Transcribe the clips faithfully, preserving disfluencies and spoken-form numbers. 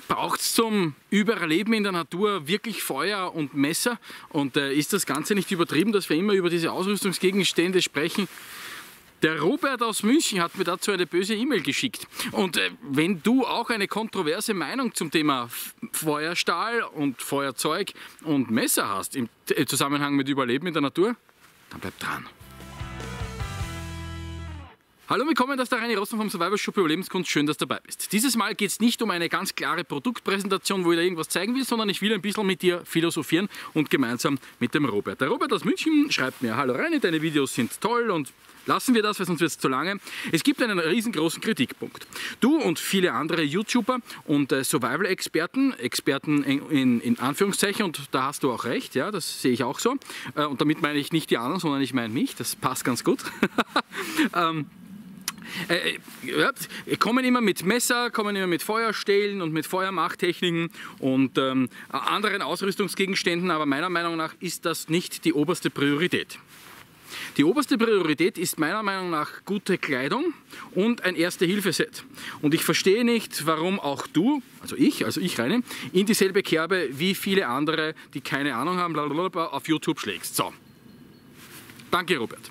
Braucht es zum Überleben in der Natur wirklich Feuer und Messer? Und äh, ist das Ganze nicht übertrieben, dass wir immer über diese Ausrüstungsgegenstände sprechen? Der Robert aus München hat mir dazu eine böse E-Mail geschickt. Und äh, wenn du auch eine kontroverse Meinung zum Thema Feuerstahl und Feuerzeug und Messer hast im Zusammenhang mit Überleben in der Natur, dann bleib dran. Hallo, willkommen, das ist der Reini Rossmann vom Survival Shop Überlebenskunst. Schön, dass du dabei bist. Dieses Mal geht es nicht um eine ganz klare Produktpräsentation, wo ich dir irgendwas zeigen will, sondern ich will ein bisschen mit dir philosophieren und gemeinsam mit dem Robert. Der Robert aus München schreibt mir: Hallo Reini, deine Videos sind toll und lassen wir das, weil sonst wird es zu lange. Es gibt einen riesengroßen Kritikpunkt. Du und viele andere YouTuber und äh, Survival-Experten, Experten in, in, in Anführungszeichen, und da hast du auch recht, ja, das sehe ich auch so. Äh, und damit meine ich nicht die anderen, sondern ich meine mich, das passt ganz gut. ähm, Äh, ja, kommen immer mit Messer, kommen immer mit Feuerstählen und mit Feuermachttechniken und ähm, anderen Ausrüstungsgegenständen, aber meiner Meinung nach ist das nicht die oberste Priorität. Die oberste Priorität ist meiner Meinung nach gute Kleidung und ein Erste-Hilfe-Set. Und ich verstehe nicht, warum auch du, also ich, also ich Reini, in dieselbe Kerbe wie viele andere, die keine Ahnung haben, blablabla, auf YouTube schlägst. So. Danke, Robert.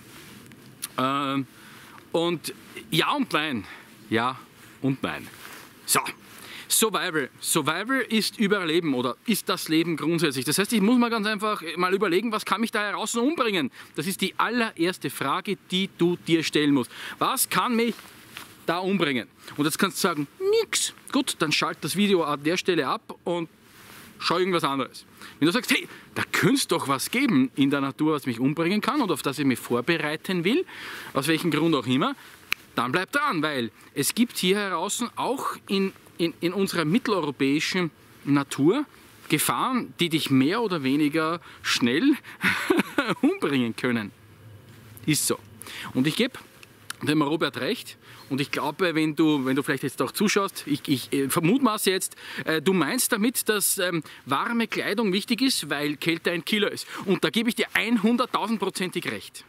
Ähm, und ja und nein. Ja und nein. So. Survival. Survival ist Überleben oder ist das Leben grundsätzlich. Das heißt, ich muss mal ganz einfach mal überlegen, was kann mich da heraus umbringen? Das ist die allererste Frage, die du dir stellen musst. Was kann mich da umbringen? Und jetzt kannst du sagen, nix. Gut, dann schalt das Video an der Stelle ab und schau irgendwas anderes. Wenn du sagst, hey, da könnte es doch was geben in der Natur, was mich umbringen kann und auf das ich mich vorbereiten will, aus welchem Grund auch immer, dann bleib dran, weil es gibt hier heraus auch in, in, in unserer mitteleuropäischen Natur Gefahren, die dich mehr oder weniger schnell umbringen können. Ist so. Und ich gebe dem Robert recht. Und ich glaube, wenn du, wenn du vielleicht jetzt auch zuschaust, ich, ich äh, vermutmaße jetzt, äh, du meinst damit, dass ähm, warme Kleidung wichtig ist, weil Kälte ein Killer ist. Und da gebe ich dir hunderttausendprozentig recht.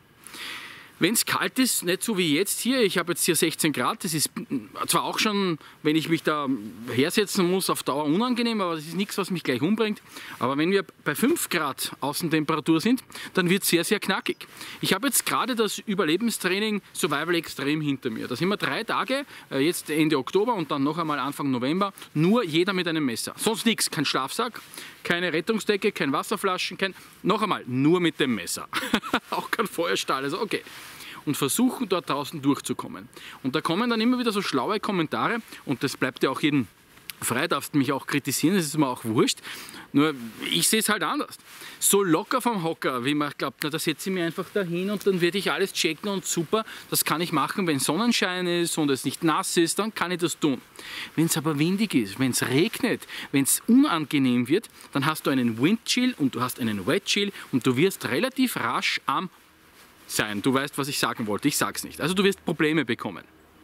Wenn es kalt ist, nicht so wie jetzt hier, ich habe jetzt hier sechzehn Grad, das ist zwar auch schon, wenn ich mich da hersetzen muss, auf Dauer unangenehm, aber das ist nichts, was mich gleich umbringt. Aber wenn wir bei fünf Grad Außentemperatur sind, dann wird es sehr, sehr knackig. Ich habe jetzt gerade das Überlebenstraining Survival Extreme hinter mir. Da sind wir drei Tage, jetzt Ende Oktober und dann noch einmal Anfang November, nur jeder mit einem Messer. Sonst nichts, kein Schlafsack, keine Rettungsdecke, kein Wasserflaschen, kein... Noch einmal, nur mit dem Messer. Auch kein Feuerstahl, also okay. Und versuchen dort draußen durchzukommen. Und da kommen dann immer wieder so schlaue Kommentare und das bleibt ja auch jedem frei, darfst mich auch kritisieren, das ist mir auch wurscht. Nur ich sehe es halt anders. So locker vom Hocker, wie man glaubt, na, da setze ich mich einfach dahin und dann werde ich alles checken und super, das kann ich machen, wenn Sonnenschein ist und es nicht nass ist, dann kann ich das tun. Wenn es aber windig ist, wenn es regnet, wenn es unangenehm wird, dann hast du einen Windchill und du hast einen Wetchill und du wirst relativ rasch am sein. Du weißt, was ich sagen wollte, ich sag's nicht. Also du wirst Probleme bekommen.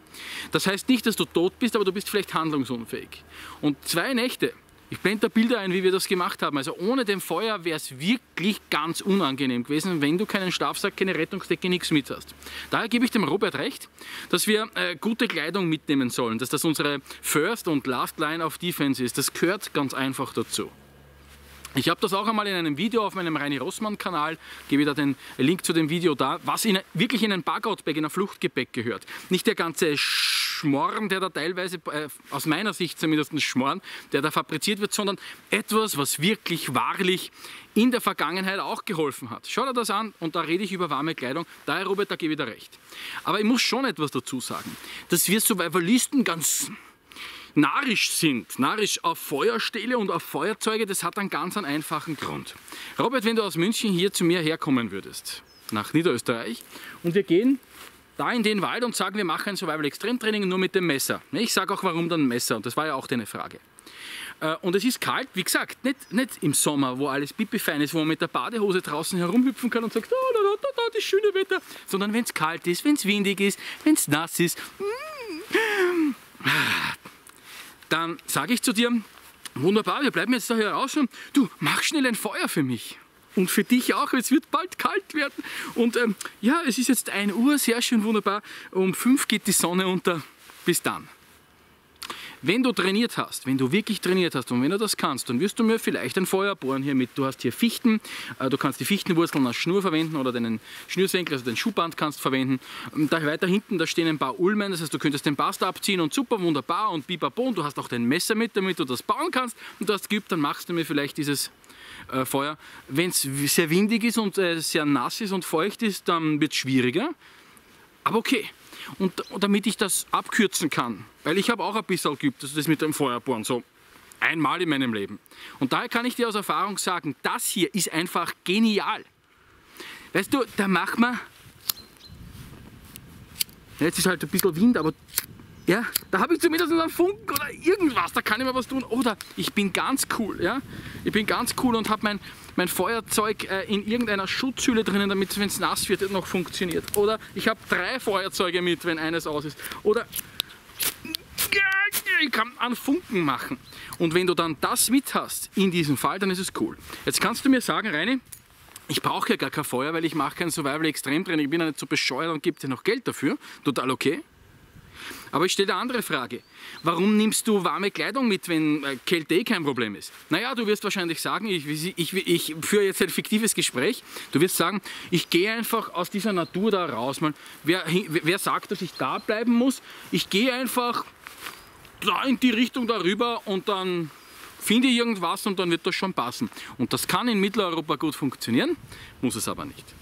Das heißt nicht, dass du tot bist, aber du bist vielleicht handlungsunfähig. Und zwei Nächte, ich blende da Bilder ein, wie wir das gemacht haben. Also ohne dem Feuer wäre es wirklich ganz unangenehm gewesen, wenn du keinen Schlafsack, keine Rettungsdecke, nichts mit hast. Daher gebe ich dem Robert recht, dass wir äh, gute Kleidung mitnehmen sollen, dass das unsere First und Last Line of Defense ist. Das gehört ganz einfach dazu. Ich habe das auch einmal in einem Video auf meinem Reini Rossmann Kanal, gebe ich da den Link zu dem Video da, was in, wirklich in ein Bug-Out-Bag, in ein Fluchtgepäck gehört. Nicht der ganze Schmorn, der da teilweise, äh, aus meiner Sicht zumindest ein Schmorn, der da fabriziert wird, sondern etwas, was wirklich wahrlich in der Vergangenheit auch geholfen hat. Schau dir das an und da rede ich über warme Kleidung. Daher, Robert, da gebe ich dir recht. Aber ich muss schon etwas dazu sagen, dass wir Survivalisten ganz narrisch sind, narrisch auf Feuerstähle und auf Feuerzeuge, das hat einen ganz einen einfachen Grund. Robert, wenn du aus München hier zu mir herkommen würdest, nach Niederösterreich, und wir gehen da in den Wald und sagen, wir machen ein Survival-Extrem-Training nur mit dem Messer. Ich sage auch, warum dann Messer, und das war ja auch deine Frage. Und es ist kalt, wie gesagt, nicht, nicht im Sommer, wo alles pipifein ist, wo man mit der Badehose draußen herumhüpfen kann und sagt, oh, da, da, da, das schöne Wetter, sondern wenn es kalt ist, wenn es windig ist, wenn es nass ist. Dann sage ich zu dir, wunderbar, wir bleiben jetzt da hier raus und du, mach schnell ein Feuer für mich. Und für dich auch, es wird bald kalt werden. Und ähm, ja, es ist jetzt ein Uhr, sehr schön, wunderbar. Um fünf geht die Sonne unter. Bis dann. Wenn du trainiert hast, wenn du wirklich trainiert hast und wenn du das kannst, dann wirst du mir vielleicht ein Feuer bohren hier mit. Du hast hier Fichten, äh, du kannst die Fichtenwurzeln als Schnur verwenden oder deinen Schnürsenkel, also den Schuhband kannst verwenden. Da weiter hinten, da stehen ein paar Ulmen, das heißt, du könntest den Bast abziehen und super, wunderbar und bipapo. Und du hast auch dein Messer mit, damit du das bauen kannst. Und du hast geübt, dann machst du mir vielleicht dieses äh, Feuer. Wenn es sehr windig ist und äh, sehr nass ist und feucht ist, dann wird es schwieriger. Aber okay. Und, und damit ich das abkürzen kann, weil ich habe auch ein bisschen geübt, also das mit dem Feuerbohren, so einmal in meinem Leben. Und daher kann ich dir aus Erfahrung sagen, das hier ist einfach genial. Weißt du, da macht man, jetzt ist halt ein bisschen Wind, aber ja, da habe ich zumindest einen Funken oder irgendwas, da kann ich mal was tun. Oder ich bin ganz cool, ja, ich bin ganz cool und habe mein, mein Feuerzeug äh, in irgendeiner Schutzhülle drinnen, damit, wenn es nass wird, noch funktioniert. Oder ich habe drei Feuerzeuge mit, wenn eines aus ist. Oder ich kann einen Funken machen. Und wenn du dann das mit hast, in diesem Fall, dann ist es cool. Jetzt kannst du mir sagen, Reini, ich brauche ja gar kein Feuer, weil ich mache kein Survival-Extremtraining, ich bin ja nicht so bescheuert und gebe dir noch Geld dafür. Total okay. Aber ich stelle eine andere Frage. Warum nimmst du warme Kleidung mit, wenn äh, Kälte eh kein Problem ist? Naja, du wirst wahrscheinlich sagen, ich, ich, ich, ich führe jetzt ein fiktives Gespräch, du wirst sagen, ich gehe einfach aus dieser Natur da raus. Man, wer, wer sagt, dass ich da bleiben muss? Ich gehe einfach da in die Richtung darüber und dann finde ich irgendwas und dann wird das schon passen. Und das kann in Mitteleuropa gut funktionieren, muss es aber nicht.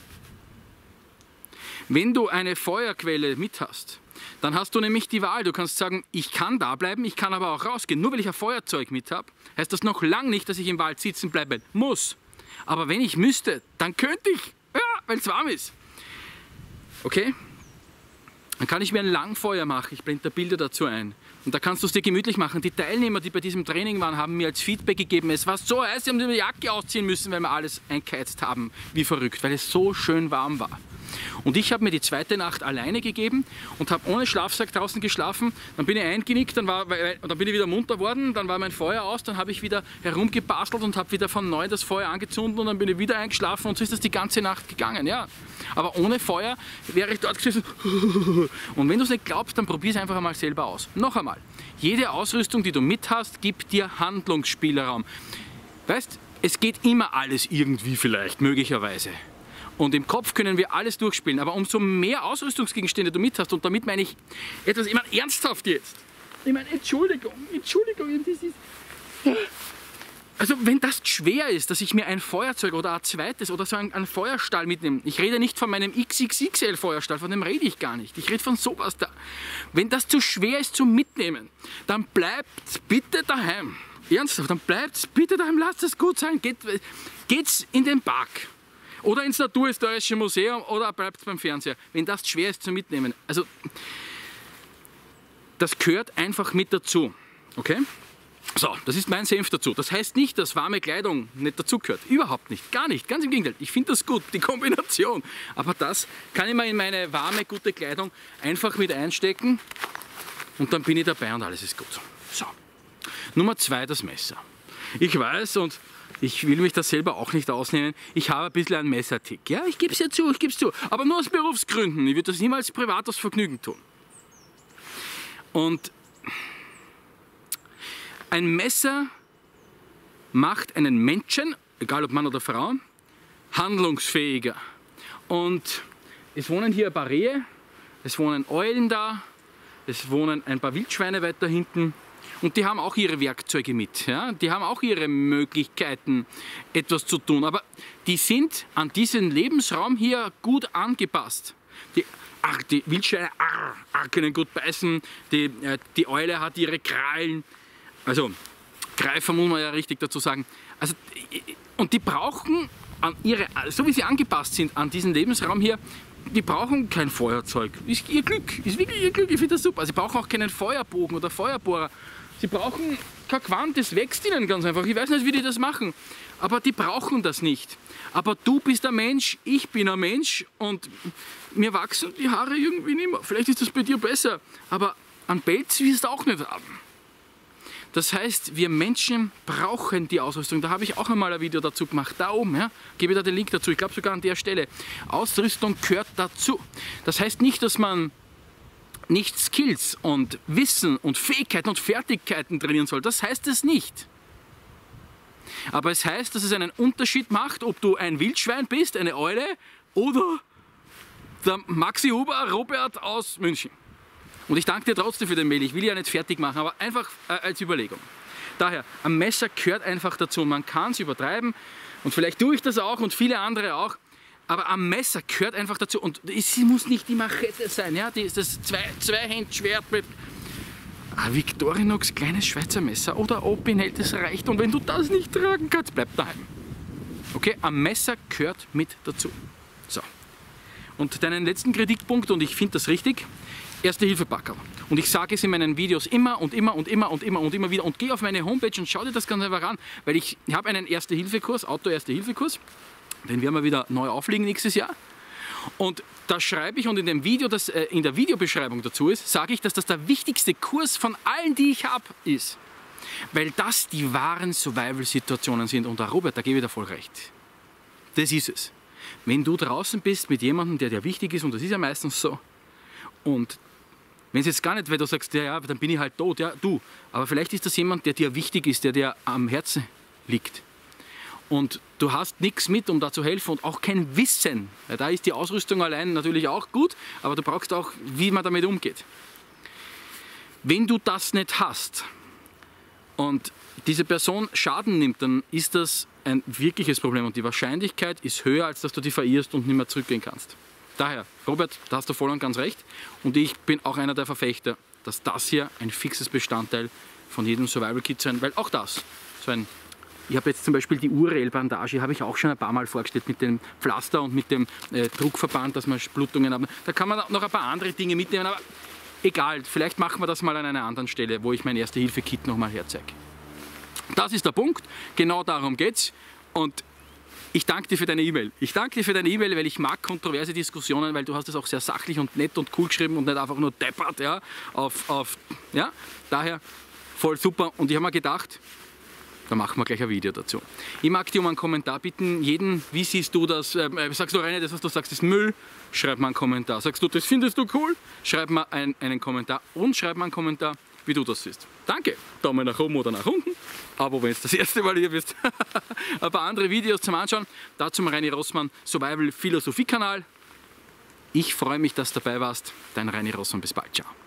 Wenn du eine Feuerquelle mit hast, dann hast du nämlich die Wahl. Du kannst sagen, ich kann da bleiben, ich kann aber auch rausgehen. Nur weil ich ein Feuerzeug mit habe, heißt das noch lange nicht, dass ich im Wald sitzen bleiben muss. Aber wenn ich müsste, dann könnte ich, ja, weil es warm ist. Okay? Dann kann ich mir ein Langfeuer machen. Ich blende da Bilder dazu ein. Und da kannst du es dir gemütlich machen. Die Teilnehmer, die bei diesem Training waren, haben mir als Feedback gegeben, es war so heiß, sie haben die Jacke ausziehen müssen, weil wir alles eingeheizt haben, wie verrückt, weil es so schön warm war. Und ich habe mir die zweite Nacht alleine gegeben und habe ohne Schlafsack draußen geschlafen. Dann bin ich eingenickt, dann, war, dann bin ich wieder munter worden, dann war mein Feuer aus, dann habe ich wieder herumgebastelt und habe wieder von neu das Feuer angezündet und dann bin ich wieder eingeschlafen und so ist das die ganze Nacht gegangen. Ja. Aber ohne Feuer wäre ich dort gesessen. Und wenn du es nicht glaubst, dann probier es einfach einmal selber aus. Noch einmal, jede Ausrüstung, die du mit hast, gibt dir Handlungsspielraum. Weißt, es geht immer alles irgendwie vielleicht, möglicherweise. Und im Kopf können wir alles durchspielen, aber umso mehr Ausrüstungsgegenstände du mit hast, und damit meine ich etwas, ich meine ernsthaft jetzt. Ich meine, Entschuldigung, Entschuldigung, das ist... Also wenn das schwer ist, dass ich mir ein Feuerzeug oder ein zweites oder so einen, einen Feuerstahl mitnehme, ich rede nicht von meinem X X X L Feuerstahl, von dem rede ich gar nicht, ich rede von sowas da. Wenn das zu schwer ist zum Mitnehmen, dann bleibt bitte daheim. Ernsthaft, dann bleibt bitte daheim, lasst es gut sein, geht, geht's in den Park. Oder ins Naturhistorische Museum oder bleibt beim Fernseher, wenn das schwer ist zu mitnehmen. Also, das gehört einfach mit dazu. Okay? So, das ist mein Senf dazu. Das heißt nicht, dass warme Kleidung nicht dazu gehört. Überhaupt nicht, gar nicht. Ganz im Gegenteil. Ich finde das gut, die Kombination. Aber das kann ich mal in meine warme, gute Kleidung einfach mit einstecken und dann bin ich dabei und alles ist gut. So. Nummer zwei, das Messer. Ich weiß und ich will mich das selber auch nicht ausnehmen. Ich habe ein bisschen einen Messertick. Ja, ich gebe es ja zu, ich gebe es zu. Aber nur aus Berufsgründen. Ich würde das niemals privat aus Vergnügen tun. Und ein Messer macht einen Menschen, egal ob Mann oder Frau, handlungsfähiger. Und es wohnen hier ein paar Rehe, es wohnen Eulen da, es wohnen ein paar Wildschweine weiter hinten. Und die haben auch ihre Werkzeuge mit, ja? Die haben auch ihre Möglichkeiten, etwas zu tun. Aber die sind an diesen Lebensraum hier gut angepasst. Die, ach, die Wildschweine ach, ach, können gut beißen, die, äh, die Eule hat ihre Krallen. Also, Greifer muss man ja richtig dazu sagen. Also, und die brauchen, an ihre, so wie sie angepasst sind an diesen Lebensraum hier, die brauchen kein Feuerzeug. Ist ihr Glück, ist wirklich ihr Glück, ich finde das super. Sie brauchen auch keinen Feuerbogen oder Feuerbohrer. Sie brauchen kein Quant, das wächst ihnen ganz einfach. Ich weiß nicht, wie die das machen, aber die brauchen das nicht. Aber du bist ein Mensch, ich bin ein Mensch und mir wachsen die Haare irgendwie nicht mehr. Vielleicht ist das bei dir besser, aber einen Pelz wirst du auch nicht haben. Das heißt, wir Menschen brauchen die Ausrüstung. Da habe ich auch einmal ein Video dazu gemacht. Da oben, ja, gebe ich da den Link dazu. Ich glaube sogar an der Stelle. Ausrüstung gehört dazu. Das heißt nicht, dass man nicht Skills und Wissen und Fähigkeiten und Fertigkeiten trainieren soll. Das heißt es nicht. Aber es heißt, dass es einen Unterschied macht, ob du ein Wildschwein bist, eine Eule oder der Maxi Huber Robert aus München. Und ich danke dir trotzdem für den Mail. Ich will ja nicht fertig machen, aber einfach äh, als Überlegung. Daher, ein Messer gehört einfach dazu. Man kann es übertreiben und vielleicht tue ich das auch und viele andere auch. Aber am Messer gehört einfach dazu. Und es muss nicht die Machete sein, ja? Die, das zwei, Zwei-Hand-Schwert mit ein Victorinox kleines Schweizer Messer oder Opinel, das reicht. Und wenn du das nicht tragen kannst, bleib daheim. Okay, am Messer gehört mit dazu. So. Und deinen letzten Kritikpunkt, und ich finde das richtig, Erste-Hilfe-Packerl. Und ich sage es in meinen Videos immer und immer und immer und immer und immer wieder. Und geh auf meine Homepage und schau dir das ganz einfach an, weil ich habe einen Erste-Hilfe-Kurs, Auto-Erste-Hilfe-Kurs. Den werden wir wieder neu auflegen nächstes Jahr. Und da schreibe ich, und in dem Video, das äh, in der Videobeschreibung dazu ist, sage ich, dass das der wichtigste Kurs von allen, die ich habe, ist. Weil das die wahren Survival-Situationen sind. Und der Robert, da gebe ich dir voll recht. Das ist es. Wenn du draußen bist mit jemandem, der dir wichtig ist, und das ist ja meistens so, und wenn es jetzt gar nicht, weil du sagst, ja, ja, dann bin ich halt tot, ja, du. Aber vielleicht ist das jemand, der dir wichtig ist, der dir am Herzen liegt. Und du hast nichts mit, um da zu helfen und auch kein Wissen. Ja, da ist die Ausrüstung allein natürlich auch gut, aber du brauchst auch, wie man damit umgeht. Wenn du das nicht hast und diese Person Schaden nimmt, dann ist das ein wirkliches Problem und die Wahrscheinlichkeit ist höher, als dass du die verirrst und nicht mehr zurückgehen kannst. Daher, Robert, da hast du voll und ganz recht und ich bin auch einer der Verfechter, dass das hier ein fixes Bestandteil von jedem Survival-Kit sein, weil auch das, so ein Ich habe jetzt zum Beispiel die Urel-Bandage, habe ich auch schon ein paar Mal vorgestellt mit dem Pflaster und mit dem äh, Druckverband, dass man Blutungen haben. Da kann man noch ein paar andere Dinge mitnehmen, aber egal, vielleicht machen wir das mal an einer anderen Stelle, wo ich mein Erste-Hilfe-Kit nochmal herzeige. Das ist der Punkt, genau darum geht's und ich danke dir für deine E-Mail. Ich danke dir für deine E-Mail, weil ich mag kontroverse Diskussionen, weil du hast es auch sehr sachlich und nett und cool geschrieben und nicht einfach nur deppert, ja, auf, auf, ja, daher voll super und ich habe mir gedacht, da machen wir gleich ein Video dazu. Ich mag dir um einen Kommentar bitten, jeden, wie siehst du das, äh, sagst du René, das was du sagst ist Müll, schreib mal einen Kommentar. Sagst du, das findest du cool, schreib mal ein, einen Kommentar und schreib mal einen Kommentar, wie du das siehst. Danke, Daumen nach oben oder nach unten, aber wenn es das erste Mal hier bist, ein paar andere Videos zum Anschauen, dazu mal Reini Rossmann, Survival Philosophie Kanal. Ich freue mich, dass du dabei warst, dein Reini Rossmann, bis bald, ciao.